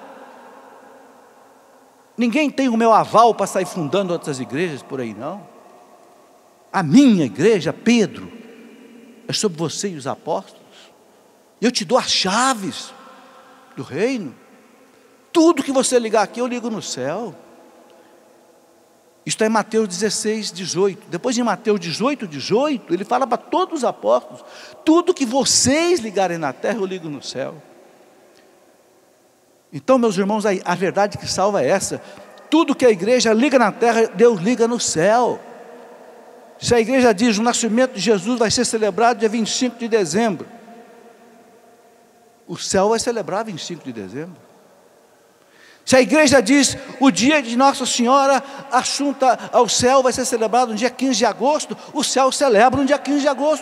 Ninguém tem o meu aval para sair fundando outras igrejas por aí, não. A minha igreja, Pedro, é sobre você e os apóstolos. Eu te dou as chaves do reino. Tudo que você ligar aqui, eu ligo no céu. Isso está em Mateus 16:18. Depois em Mateus 18:18, ele fala para todos os apóstolos, tudo que vocês ligarem na terra, eu ligo no céu. Então, meus irmãos, a verdade que salva é essa. Tudo que a igreja liga na terra, Deus liga no céu. Se a igreja diz, o nascimento de Jesus vai ser celebrado dia 25 de dezembro, o céu vai celebrar 25 de dezembro. Se a igreja diz, o dia de Nossa Senhora assunta ao céu vai ser celebrado no dia 15 de agosto, o céu celebra no dia 15 de agosto.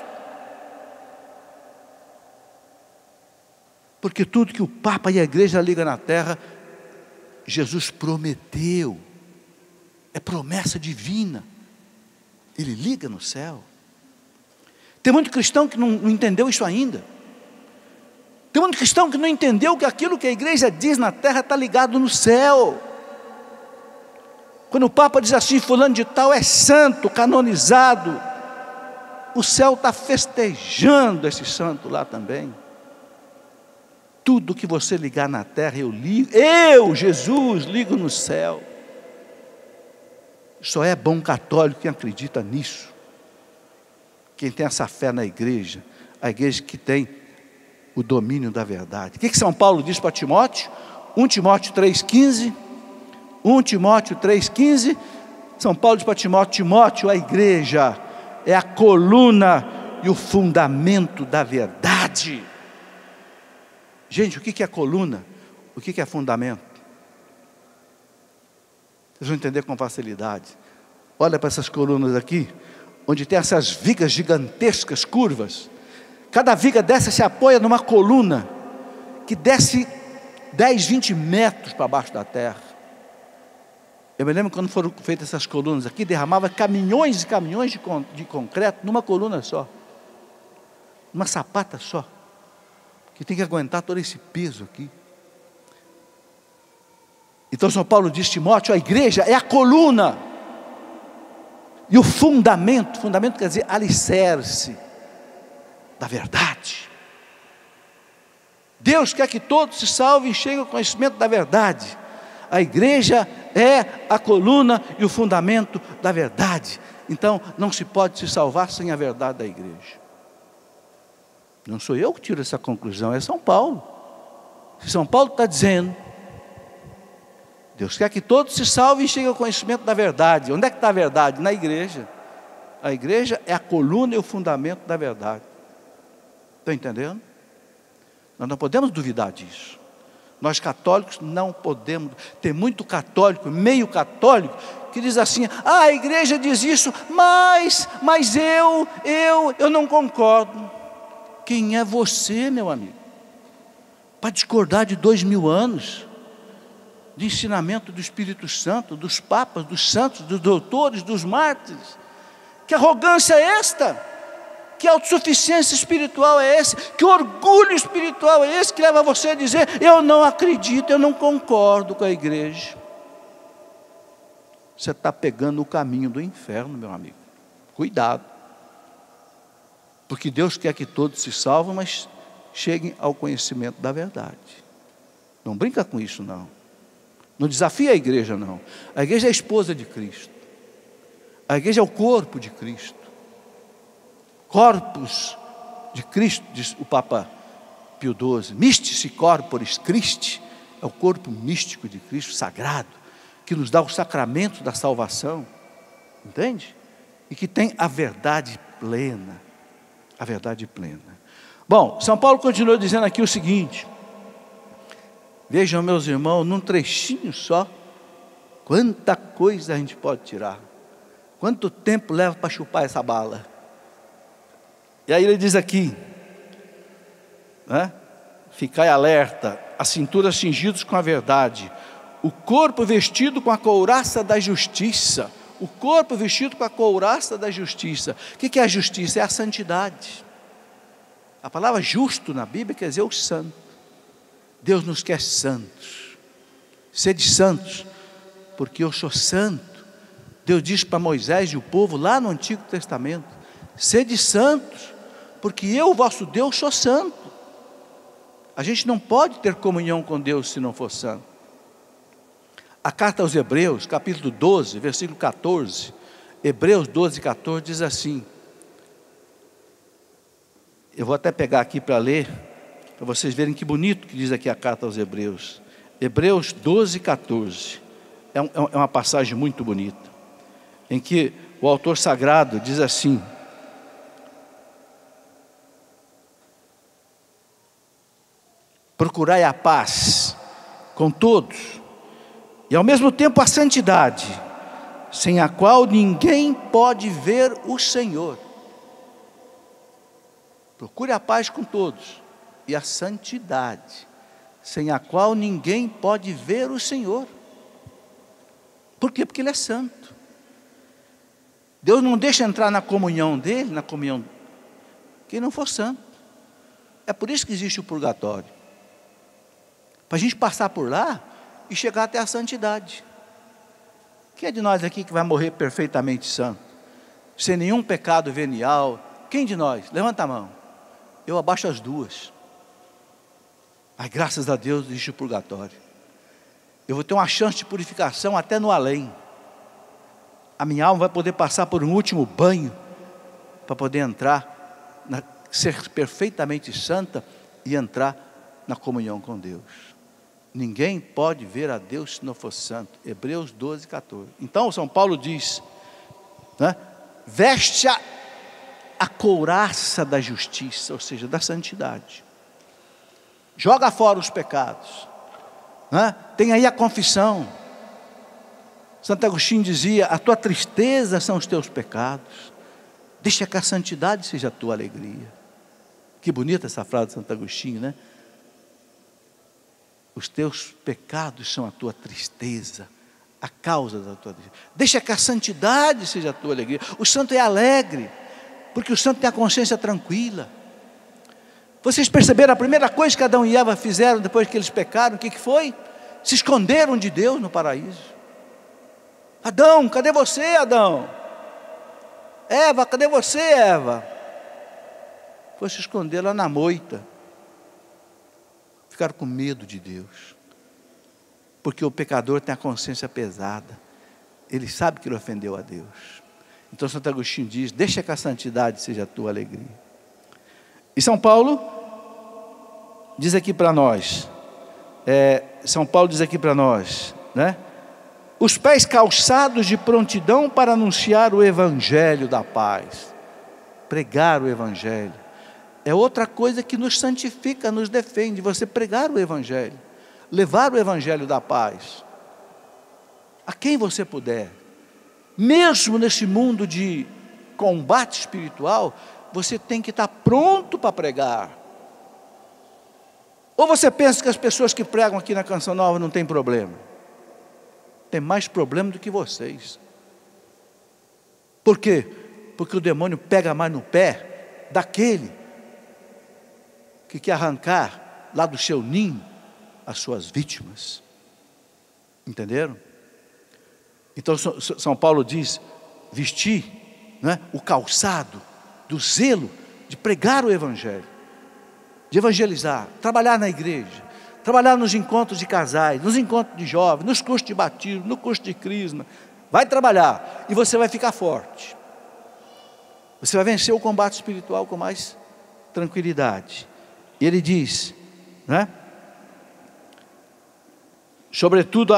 Porque tudo que o Papa e a igreja ligam na terra, Jesus prometeu. É promessa divina. Ele liga no céu. Tem muito cristão que não entendeu isso ainda. Tem muito cristão que não entendeu que aquilo que a igreja diz na terra está ligado no céu. Quando o Papa diz assim, fulano de tal é santo, canonizado, o céu está festejando esse santo lá também. Tudo que você ligar na terra, eu ligo, Jesus, ligo no céu. Só é bom católico quem acredita nisso. Quem tem essa fé na igreja, a igreja que tem o domínio da verdade. O que São Paulo diz para Timóteo? 1 Timóteo 3,15. 1 Timóteo 3,15. São Paulo diz para Timóteo, Timóteo, a igreja é a coluna e o fundamento da verdade. Gente, o que é coluna? O que é fundamento? Vocês vão entender com facilidade. Olha para essas colunas aqui, onde tem essas vigas gigantescas, curvas. Cada viga dessa se apoia numa coluna que desce 10, 20 metros para baixo da terra. Eu me lembro quando foram feitas essas colunas aqui, derramava caminhões e caminhões de concreto numa coluna só. uma sapata só, que tem que aguentar todo esse peso aqui. Então São Paulo diz, Timóteo, a igreja é a coluna e o fundamento quer dizer alicerce da verdade. Deus quer que todos se salvem e cheguem ao conhecimento da verdade. A igreja é a coluna e o fundamento da verdade. Então não se pode se salvar sem a verdade da igreja. Não sou eu que tiro essa conclusão, é São Paulo. Se São Paulo está dizendo, Deus quer que todos se salvem e cheguem ao conhecimento da verdade. Onde é que está a verdade? Na igreja. A igreja é a coluna e o fundamento da verdade. Estão entendendo? Nós não podemos duvidar disso. Nós católicos não podemos. Tem muito católico, meio católico, que diz assim, a igreja diz isso, mas eu não concordo. Quem é você, meu amigo, para discordar de 2000 anos de ensinamento do Espírito Santo, dos papas, dos santos, dos doutores, dos mártires? Que arrogância é esta? Que autossuficiência espiritual é esse? Que orgulho espiritual é esse que leva você a dizer, eu não acredito, eu não concordo com a igreja? Você está pegando o caminho do inferno, meu amigo. Cuidado. Porque Deus quer que todos se salvem, mas cheguem ao conhecimento da verdade. Não brinca com isso, não. Não desafia a igreja, não. A igreja é a esposa de Cristo. A igreja é o corpo de Cristo. Corpus de Cristo, diz o Papa Pio XII. Mystici corporis Christi, é o corpo místico de Cristo, sagrado, que nos dá o sacramento da salvação. Entende? E que tem a verdade plena. A verdade plena. Bom, São Paulo continua dizendo aqui o seguinte. Vejam, meus irmãos, num trechinho só, quanta coisa a gente pode tirar. Quanto tempo leva para chupar essa bala? E aí ele diz aqui, né? Ficai alerta, a cintura cingidos com a verdade, o corpo vestido com a couraça da justiça. O corpo vestido com a couraça da justiça. O que é a justiça? É a santidade. A palavra justo na Bíblia quer dizer o santo. Deus nos quer santos. Sede santos, porque eu sou santo. Deus diz para Moisés e o povo lá no Antigo Testamento, sede santos, porque eu, vosso Deus, sou santo. A gente não pode ter comunhão com Deus se não for santo. A carta aos Hebreus, capítulo 12, versículo 14, Hebreus 12, 14, diz assim, eu vou até pegar aqui para ler, para vocês verem que bonito que diz aqui a carta aos Hebreus. Hebreus 12, 14, é uma passagem muito bonita, em que o autor sagrado diz assim, procurai a paz com todos, e ao mesmo tempo a santidade, sem a qual ninguém pode ver o Senhor. Procure a paz com todos, e a santidade, sem a qual ninguém pode ver o Senhor. Por quê? Porque Ele é santo. Deus não deixa entrar na comunhão dEle, na comunhão, quem não for santo. É por isso que existe o purgatório. Para a gente passar por lá e chegar até a santidade. Quem é de nós aqui que vai morrer perfeitamente santo? Sem nenhum pecado venial? Quem de nós? Levanta a mão. Eu abaixo as duas. Mas graças a Deus existe o purgatório. Eu vou ter uma chance de purificação até no além. A minha alma vai poder passar por um último banho para poder entrar, ser perfeitamente santa e entrar na comunhão com Deus. Ninguém pode ver a Deus se não for santo. Hebreus 12, 14. Então São Paulo diz, né, veste a couraça da justiça, ou seja, da santidade. Joga fora os pecados, né? Tem aí a confissão. Santo Agostinho dizia, a tua tristeza são os teus pecados, deixa que a santidade seja a tua alegria. Que bonita essa frase de Santo Agostinho, né? Os teus pecados são a tua tristeza, a causa da tua tristeza. Deixa que a santidade seja a tua alegria. O santo é alegre, porque o santo tem a consciência tranquila. Vocês perceberam a primeira coisa que Adão e Eva fizeram depois que eles pecaram? O que foi? Se esconderam de Deus no paraíso. Adão, cadê você, Adão? Eva, cadê você, Eva? Foi se esconder lá na moita. Ficaram com medo de Deus. Porque o pecador tem a consciência pesada. Ele sabe que ele ofendeu a Deus. Então Santo Agostinho diz: deixa que a santidade seja a tua alegria. E São Paulo diz aqui para nós, né? Os pés calçados de prontidão para anunciar o Evangelho da paz. Pregar o Evangelho é outra coisa que nos santifica, nos defende. Você pregar o Evangelho, levar o Evangelho da paz a quem você puder. Mesmo nesse mundo de combate espiritual, você tem que estar pronto para pregar. Ou você pensa que as pessoas que pregam aqui na Canção Nova não têm problema? Tem mais problema do que vocês. Por quê? Porque o demônio pega mais no pé daquele que quer arrancar lá do seu ninho as suas vítimas. Entenderam? Então São Paulo diz: vestir, né, o calçado do zelo de pregar o Evangelho, de evangelizar, trabalhar na igreja, trabalhar nos encontros de casais, nos encontros de jovens, nos cursos de batismo, no curso de crisma. Vai trabalhar e você vai ficar forte. Você vai vencer o combate espiritual com mais tranquilidade. E ele diz, né? Sobretudo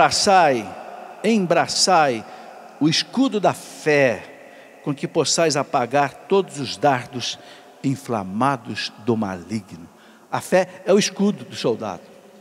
embraçai o escudo da fé, com que possais apagar todos os dardos inflamados do maligno. A fé é o escudo do soldado.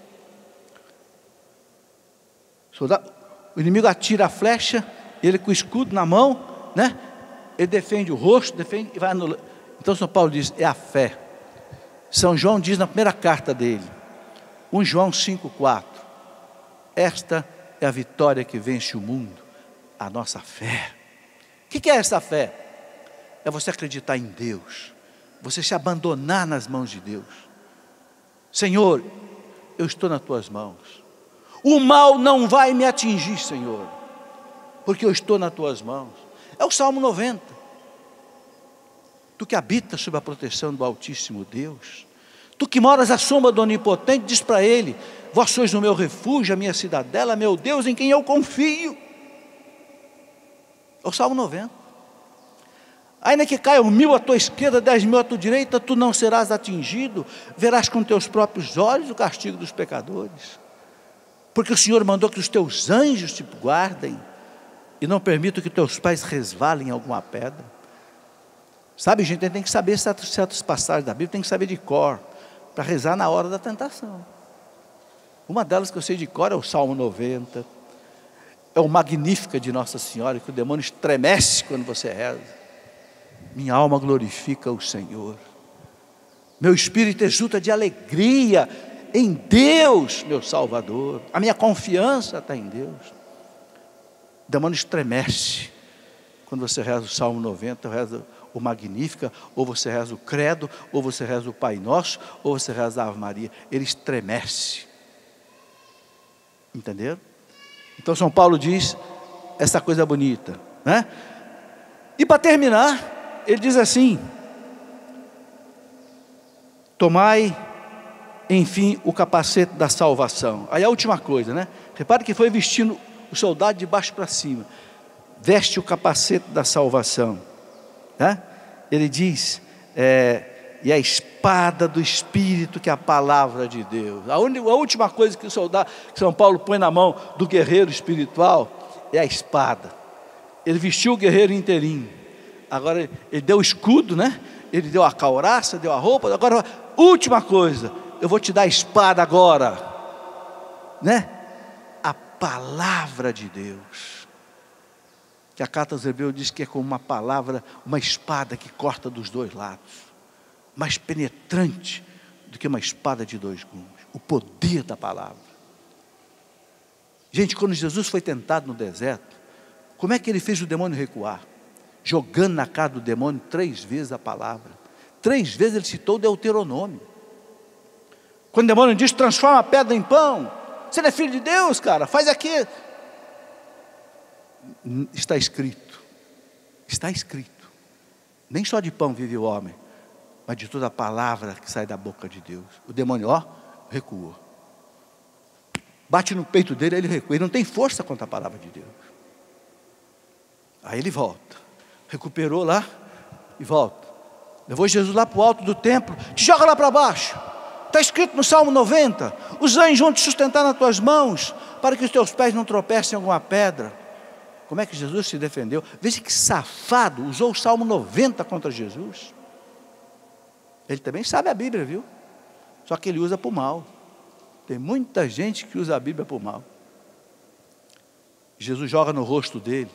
O inimigo atira a flecha, ele com o escudo na mão, né? Ele defende o rosto, defende e vai anulando. Então São Paulo diz: é a fé. São João diz na primeira carta dele, 1 João 5,4: esta é a vitória que vence o mundo, a nossa fé. O que é essa fé? É você acreditar em Deus, você se abandonar nas mãos de Deus. Senhor, eu estou nas tuas mãos. O mal não vai me atingir, Senhor, porque eu estou nas tuas mãos. É o Salmo 90. Tu que habitas sob a proteção do Altíssimo Deus, tu que moras à sombra do Onipotente, diz para ele: vós sois o meu refúgio, a minha cidadela, meu Deus em quem eu confio. É o Salmo 90. Ainda que caiam 1000 à tua esquerda, 10.000 à tua direita, tu não serás atingido, verás com teus próprios olhos o castigo dos pecadores. Porque o Senhor mandou que os teus anjos te guardem, e não permitam que teus pés resvalem em alguma pedra. Sabe, gente, a gente tem que saber certas passagens da Bíblia, tem que saber de cor, para rezar na hora da tentação. Uma delas que eu sei de cor é o Salmo 90, é o Magnífica de Nossa Senhora, que o demônio estremece quando você reza. Minha alma glorifica o Senhor, meu espírito exulta de alegria em Deus, meu Salvador. A minha confiança está em Deus. O demônio estremece quando você reza o Salmo 90, reza o Magnífica, ou você reza o Credo, ou você reza o Pai Nosso, ou você reza a Ave Maria. Ele estremece. Entenderam? Então São Paulo diz essa coisa bonita, né? E para terminar, ele diz assim: tomai, enfim, o capacete da salvação. Aí a última coisa, né? Repare que foi vestindo o soldado de baixo para cima. Veste o capacete da salvação, né? Ele diz, e a espada do Espírito, que é a palavra de Deus. A última coisa que que São Paulo põe na mão do guerreiro espiritual é a espada. Ele vestiu o guerreiro inteirinho. Agora ele deu o escudo, né? Ele deu a couraça, deu a roupa. Agora, última coisa, eu vou te dar a espada agora, né? A palavra de Deus. Que a carta aos Hebreus diz que é como uma palavra, uma espada que corta dos dois lados, mais penetrante do que uma espada de dois gumes. O poder da palavra. Gente, quando Jesus foi tentado no deserto, como é que ele fez o demônio recuar? Jogando na cara do demônio 3 vezes a palavra. 3 vezes ele citou o Deuteronômio. Quando o demônio diz, transforma a pedra em pão. Você não é filho de Deus, cara, faz aqui. Está escrito. Está escrito. Nem só de pão vive o homem, mas de toda a palavra que sai da boca de Deus. O demônio, recuou. Bate no peito dele, ele recua. Ele não tem força contra a palavra de Deus. Aí ele volta. Recuperou lá e volta. Levou Jesus lá para o alto do templo. Te joga lá para baixo. Está escrito no Salmo 90. Os anjos vão te sustentar nas tuas mãos, para que os teus pés não tropecem em alguma pedra. Como é que Jesus se defendeu? Veja que safado, usou o Salmo 90 contra Jesus. Ele também sabe a Bíblia, viu? Só que ele usa para o mal. Tem muita gente que usa a Bíblia para o mal. Jesus joga no rosto dele.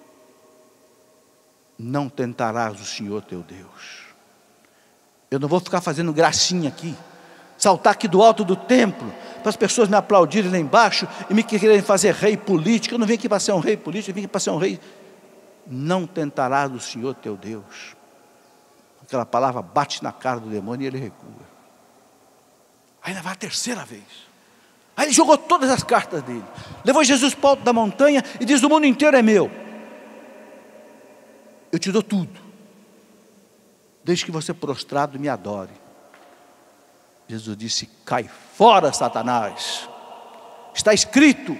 Não tentarás o Senhor teu Deus. Eu não vou ficar fazendo gracinha aqui, saltar aqui do alto do templo, para as pessoas me aplaudirem lá embaixo e me quererem fazer rei político. Eu não vim aqui para ser um rei político, eu vim aqui para ser um rei. Não tentarás o Senhor teu Deus. Aquela palavra bate na cara do demônio e ele recua. Aí vai a terceira vez. Aí ele jogou todas as cartas dele, levou Jesus para o alto da montanha e diz: o mundo inteiro é meu. Eu te dou tudo, desde que você prostrado me adore. Jesus disse: cai fora, Satanás. Está escrito,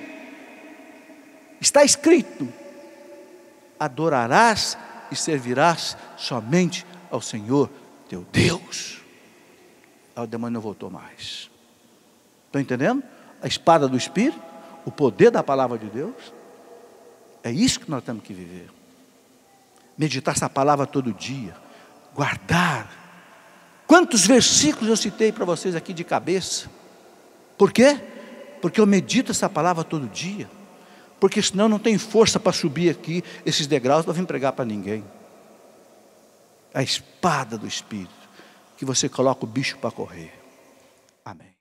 adorarás e servirás somente ao Senhor teu Deus. Aí o demônio não voltou mais. Estão entendendo? A espada do Espírito, o poder da palavra de Deus. É isso que nós temos que viver. Meditar essa palavra todo dia, guardar. Quantos versículos eu citei para vocês aqui de cabeça? Por quê? Porque eu medito essa palavra todo dia. Porque senão não tem força para subir aqui esses degraus para vir pregar para ninguém. A espada do Espírito, que você coloca o bicho para correr. Amém.